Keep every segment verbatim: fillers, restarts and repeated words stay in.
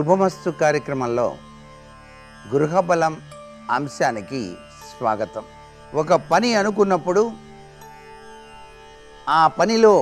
శుభమస్తు కార్యక్రమంలో గృహబలం అంశానికి స్వాగతం. ఒక పని అనుకున్నప్పుడు ఆ పనిలో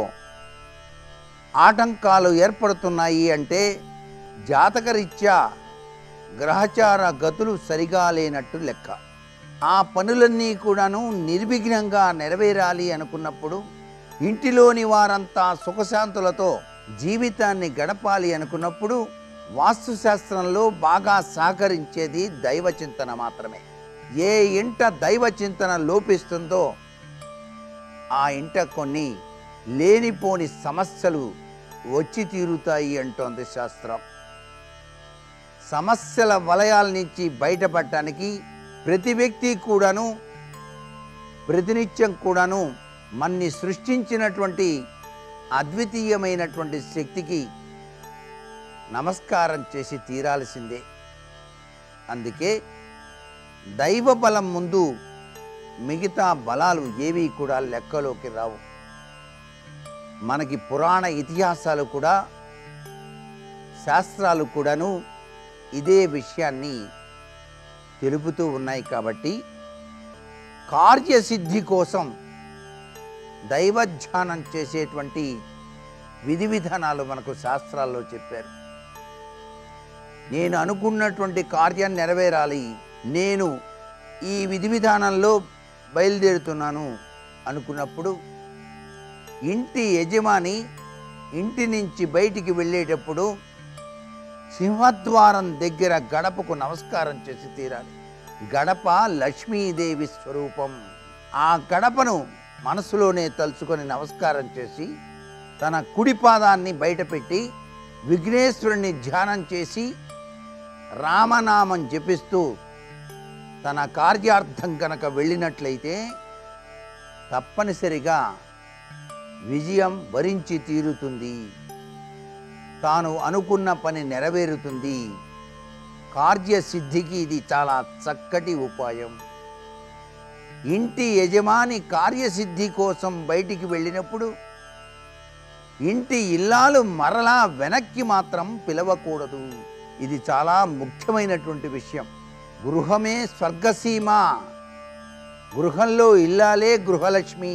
ఆటంకాలు ఏర్పడుతున్నాయి అంటే జాతకరీత్యా గ్రహచార గతులు సరిగా లేనట్టు లెక్క. ఆ పనులన్నీ కూడాను నిర్విఘ్నంగా నెరవేరాలి అనుకున్నప్పుడు, ఇంటిలోని వారంతా సుఖశాంతులతో జీవితాన్ని గడపాలి అనుకున్నప్పుడు వాస్తుశాస్త్రంలో బాగా సహకరించేది దైవచింతన మాత్రమే. ఏ ఇంట దైవచింతన లోపిస్తుందో ఆ ఇంట కొన్ని లేనిపోని సమస్యలు వచ్చి తీరుతాయి అంటోంది శాస్త్రం. సమస్యల వలయాల నుంచి బయటపడటానికి ప్రతి వ్యక్తి కూడాను ప్రతినిత్యం కూడాను మన్ని సృష్టించినటువంటి అద్వితీయమైనటువంటి శక్తికి నమస్కారం చేసి తీరాల్సిందే. అందుకే దైవ బలం ముందు మిగతా బలాలు ఏవి కూడా లెక్కలోకి రావు. మనకి పురాణ ఇతిహాసాలు కూడా శాస్త్రాలు కూడాను ఇదే విషయాన్ని తెలుపుతూ ఉన్నాయి. కాబట్టి కార్యసిద్ధి కోసం దైవధ్యానం చేసేటువంటి విధి విధానాలు మనకు శాస్త్రాల్లో చెప్పారు. నేను అనుకున్నటువంటి కార్యం నెరవేరాలి, నేను ఈ విధి విధానంలో బయలుదేరుతున్నాను అనుకున్నప్పుడు ఇంటి యజమాని ఇంటి నుంచి బయటికి వెళ్ళేటప్పుడు సింహద్వారం దగ్గర గడపకు నమస్కారం చేసి తీరాలి. గడప లక్ష్మీదేవి స్వరూపం. ఆ గడపను మనసులోనే తలుచుకొని నమస్కారం చేసి తన కుడి పాదాన్ని బయటపెట్టి విఘ్నేశ్వరుని ధ్యానం చేసి రామనామం జపిస్తూ తన కార్యార్థం కనుక వెళ్ళినట్లయితే తప్పనిసరిగా విజయం వరించి తీరుతుంది. తాను అనుకున్న పని నెరవేరుతుంది. కార్యసిద్ధికి ఇది చాలా చక్కటి ఉపాయం. ఇంటి యజమాని కార్యసిద్ధి కోసం బయటికి వెళ్ళినప్పుడు ఇంటి ఇల్లాలు మరలా వెనక్కి మాత్రం పిలవకూడదు. ఇది చాలా ముఖ్యమైనటువంటి విషయం. గృహమే స్వర్గసీమ. గృహంలో ఇల్లాలే గృహలక్ష్మి.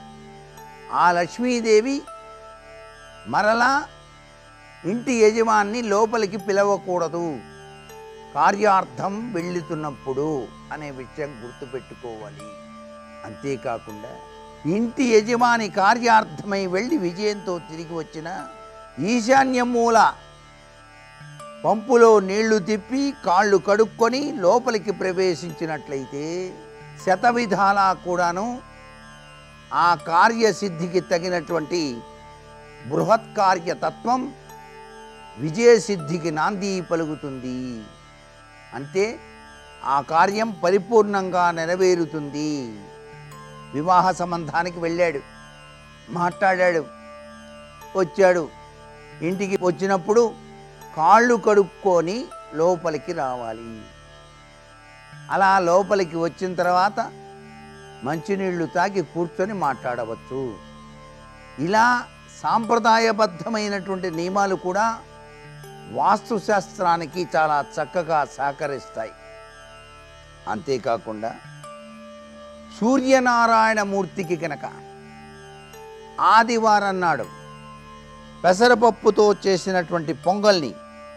ఆ లక్ష్మీదేవి మరలా ఇంటి యజమాన్ని లోపలికి పిలవకూడదు కార్యార్థం వెళ్తున్నప్పుడు అనే విషయం గుర్తుపెట్టుకోవాలి. అంతేకాకుండా ఇంటి యజమాని కార్యార్థమై వెళ్ళి విజయంతో తిరిగి వచ్చిన ఈశాన్య మూల పంపులో నీళ్లు తిప్పి కాళ్ళు కడుక్కొని లోపలికి ప్రవేశించినట్లయితే శతవిధాలా కూడాను ఆ కార్యసిద్ధికి తగినటువంటి బృహత్కార్యతత్వం విజయసిద్ధికి నాంది పలుకుతుంది. అంటే ఆ కార్యం పరిపూర్ణంగా నెరవేరుతుంది. వివాహ సంబంధానికి వెళ్ళాడు, మాట్లాడాడు, వచ్చాడు. ఇంటికి వచ్చినప్పుడు కాళ్ళు కడుక్కొని లోపలికి రావాలి. అలా లోపలికి వచ్చిన తర్వాత మంచినీళ్లు తాగి కూర్చొని మాట్లాడవచ్చు. ఇలా సాంప్రదాయబద్ధమైనటువంటి నియమాలు కూడా వాస్తుశాస్త్రానికి చాలా చక్కగా సహకరిస్తాయి. అంతేకాకుండా సూర్యనారాయణ మూర్తికి కనుక ఆదివారం నాడు పెసరపప్పుతో చేసినటువంటి పొంగల్ని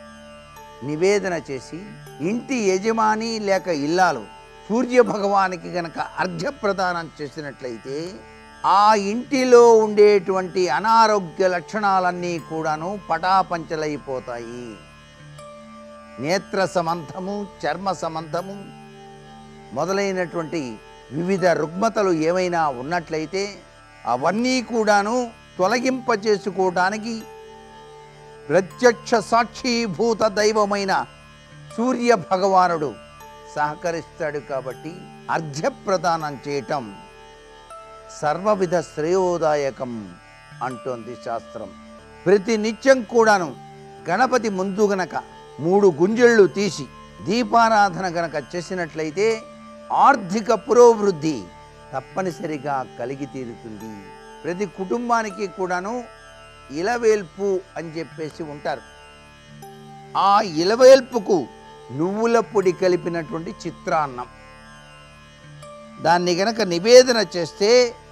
నివేదన చేసి ఇంటి యజమాని లేక ఇల్లాలు సూర్య భగవానికి గనక అర్ఘ్యప్రదానం చేసినట్లయితే ఆ ఇంటిలో ఉండేటువంటి అనారోగ్య లక్షణాలన్నీ కూడాను పటాపంచలైపోతాయి. నేత్ర సంబంధము, చర్మ సంబంధము మొదలైనటువంటి వివిధ రుగ్మతలు ఏమైనా ఉన్నట్లయితే అవన్నీ కూడాను తొలగింపచేసుకోవడానికి ప్రత్యక్ష సాక్షీభూత దైవమైన సూర్య భగవానుడు సహకరిస్తాడు. కాబట్టి అర్ఘ్యప్రదానం చేయటం సర్వవిధ శ్రేయోదాయకం అంటోంది శాస్త్రం. ప్రతి నిత్యం కూడాను గణపతి ముందు గనక మూడు గుంజళ్ళు తీసి దీపారాధన గనక చేసినట్లయితే ఆర్థిక పురోభివృద్ధి తప్పనిసరిగా కలిగి తీరుతుంది. ప్రతి కుటుంబానికి కూడాను ఇలవేల్పు అని చెప్పేసి ఉంటారు. ఆ ఇలవేల్పుకు నువ్వుల పొడి కలిపినటువంటి చిత్రాన్నం, దాన్ని గనక నివేదన చేస్తే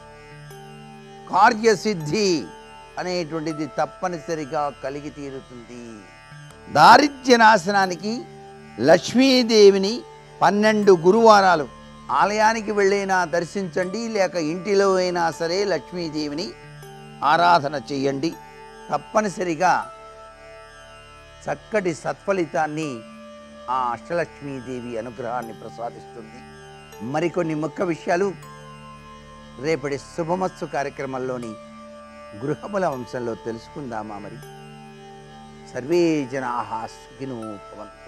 కార్యసిద్ధి అనేటువంటిది తప్పనిసరిగా కలిగి తీరుతుంది. దారిద్ర్య నాశనానికి లక్ష్మీదేవిని పన్నెండు గురువారాలు ఆలయానికి వెళ్ళైనా దర్శించండి, లేక ఇంటిలో అయినా సరే లక్ష్మీదేవిని ఆరాధన చేయండి. తప్పనిసరిగా చక్కటి సత్ఫలితాన్ని ఆ అష్టలక్ష్మీదేవి అనుగ్రహాన్ని ప్రసాదిస్తుంది. మరికొన్ని ముఖ్య విషయాలు రేపటి శుభమస్తు కార్యక్రమంలోని గృహబల వంశంలో తెలుసుకుందామా? మరి సర్వే జనాః సుఖినో భవంతు.